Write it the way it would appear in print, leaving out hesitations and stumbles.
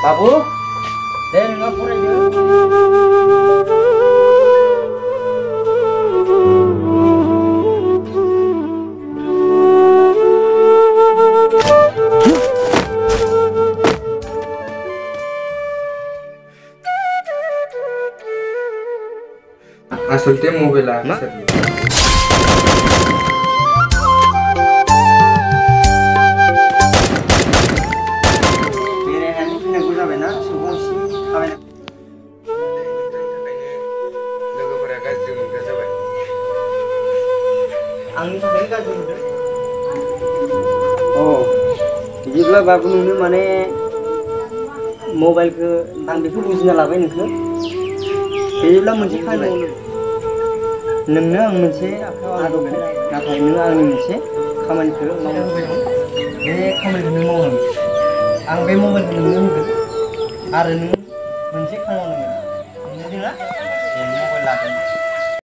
बाबु दे नोंहा फरायदो आसलते मबाइला बेरायनानै फैनांगौ जाबायना सुबुं एसे खामायनो लोगोफोरा गाज्रि मोनग्रा जाबाय आंनि थाखाय गाज्रि मोनदों बिदिब्ला बाबु नोंनो माने मबाइलखौ आं बेखौ बुजिना लाबाय नोंखौ बिदिब्ला मोनसे खामानि मावनो नोंनो आं मोनसे आदब नाथाय नों आंनि मोनसे खामानिखौ मावनो होबाय दं बे खामानिखौ नों मावनांगोन आं बे मबाइलखौ नोंनो होगोन आरो नों मोनसे खामानि मावनांगोन बुजिदोंना